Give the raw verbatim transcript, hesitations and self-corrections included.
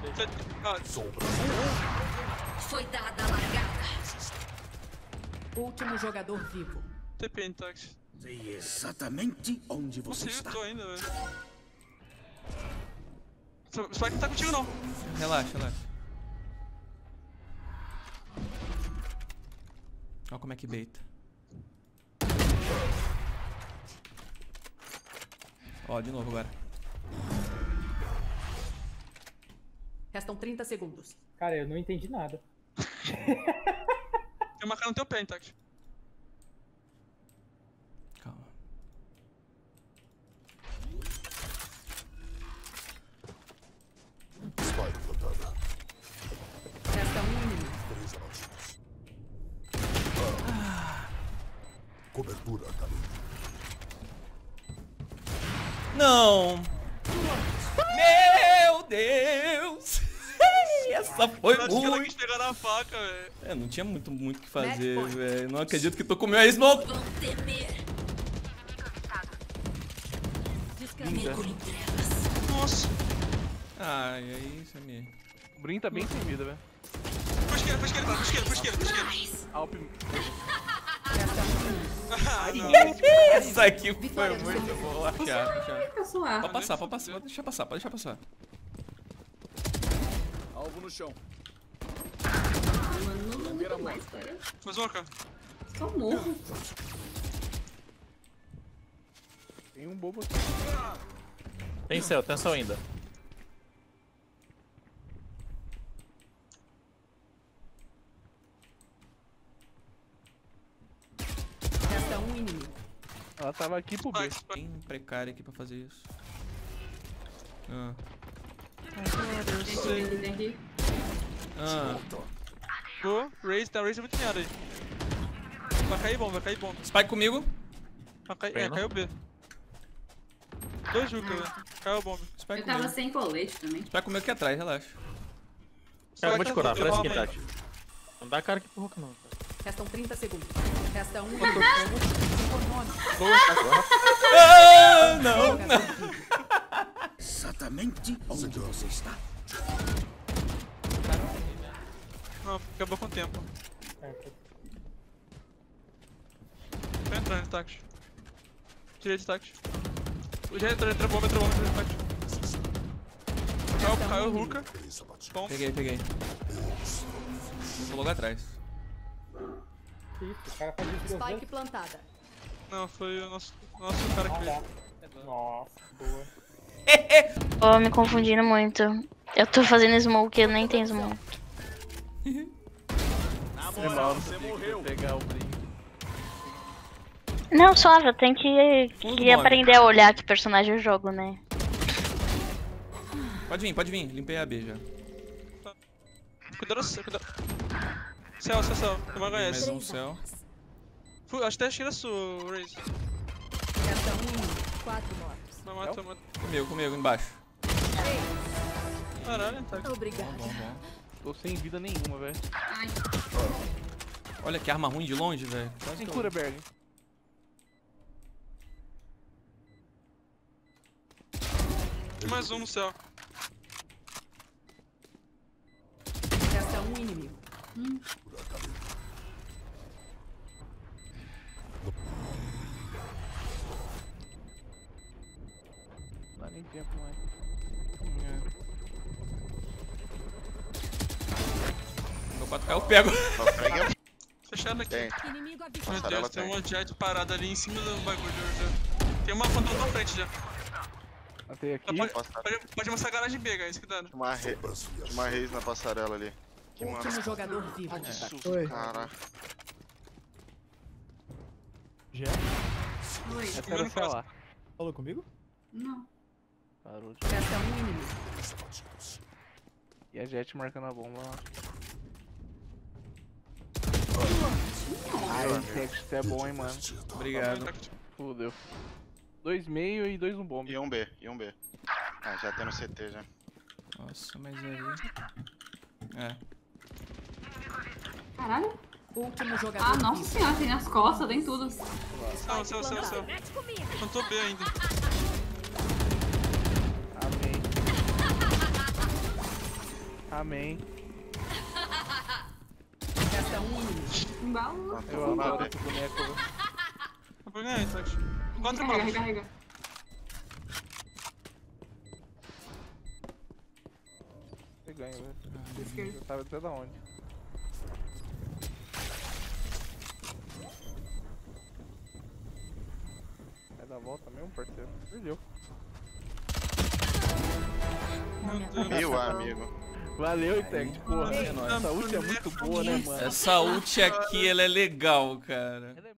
Ah, Foi dada a largada. Último jogador vivo. T P em táxi. Sei exatamente onde Não você sei, eu está. tô ainda, velho. O Spike não tá contigo, não. Relaxa, relaxa. Olha como é que beita. Ó, de novo agora. Restam trinta segundos. Cara, eu não entendi nada. Tem uma cara no teu pé, em táxi. Calma. Spike plantada. Resta um inimigo. Três abatidos. Cobertura, Khalid. Não! Meu Deus! Essa foi Acho que ela muito... quis pegar na faca, velho. É, não tinha muito muito o que fazer, Match point. velho. Não acredito que tu comeu a smoke! Vão temer. Mergulho em trevas. Nossa. Ai, aí, Samir. O Brin tá bem sem vida, velho. Pra esquerda, pra esquerda, pra esquerda, pra esquerda, pra esquerda. Alp. Resta um inimigo. Ah, não. Essa aqui foi Vitória muito absoluta. boa. Achar, achar. Fica suave. Pode passar, pode passar, pode deixar passar, pode deixar passar. Alvo no chão. Mano, não muda mais, cara. Mais uma, cara. Só morro. Tem um bobo aqui. Tem céu, tem céu ainda. Resta um inimigo. Ela tava aqui pro B. Spike, Spike. Tem precário aqui pra fazer isso. Ah. Tem aqui, tem aqui. Ah. Boa. Raze, tá, Raze é muito miado aí. Vai cair bom, vai cair bom. Spike comigo. Vai cair, é, Pena. caiu B. Dois Juca, velho. Caiu bomba. Spike Eu tava comigo. sem colete também. Spike comigo aqui atrás, relaxa. Cara, eu vou te curar, Spike parece tá- que idade. Não dá cara aqui pro Hulk, não. Cara. Restam trinta segundos. Resta um Tô- inimigo. Ah, não, não. Jogador vivo. Exatamente onde você está. Não, acabou com o tempo. É, tô- Tô entrando em táxi. Direito de táxi. Já entrou, entrou bomba, entrou bomba, entrou táxi. Caiu, caiu o Ruka. Três abatidos. Bom. Peguei, peguei. Vou logo atrás. Que isso, o cara faz isso duas Spike vezes. plantada. Não, foi o nosso, nosso cara que Ah, veio. tá. Nossa, boa. Tô me confundindo muito. Eu tô fazendo smoke e eu nem tenho smoke. Foi mal, você morreu. Pegar o Brin. Não, suave, eu tenho que, Tudo que bom, aprender a olhar que personagem eu jogo, né? Pode vir, pode vir. Limpei a B já. Cuidado, cuidado. Céu, céu, céu. Não vai ganhar Mais esse. um céu. Fui, acho que até tira sua, Raze. Resta um inimigo. Quatro mortos. Vai matar, mata. Comigo, comigo, embaixo. Caralho, tá. Obrigada. Bom, bom. Tô sem vida nenhuma, velho. Ai, Olha que arma ruim de longe, velho. Quase Tem que eu- cura, Berg. Tem mais um no céu. Resta um inimigo. Não dá nem tempo mais. Meu quatro K eu pego. Fechado aqui. Inimigo Meu avistado. Deus, tem uma jet parada ali em cima do bagulho já. Tem uma fantasma na frente já. Matei aqui. Pode, pode, pode mostrar a garagem B, guys, cuidado. Uma, re... uma reis na passarela ali. Que mano. Último jogador vivo. Que susto, cara. Já? oi. Essa era sei lá. Falou comigo? Não. Parou de... Resta um inimigo. Três abatidos. E a Jet marcando a bomba lá. Ai, Jet, isso é bom, hein, mano. Obrigado. Fudeu. Dois meio e dois no bomba. E um B, e um B. Ah, já tem no C T já. Nossa, mas aí... É. Caralho. Último jogador Ah, nossa vivo. senhora, tem nas costas, tem tudo. Céu, céu, céu, céu. Não tô B ainda. Amém. Amém. Resta um inimigo. Embalo. Eu amo esse boneco, velho. Eu vou ganhar, Tax. Quatro Recarrega, bombas. recarrega. Você ganha, velho. Esquerda. Você sabe até da onde. Vai dar a volta mesmo, parceiro? Perdeu. Meu amigo. Valeu, Tech. Porra, É nóis. essa ult é muito boa, né, mano? Essa ult aqui, ela é legal, cara.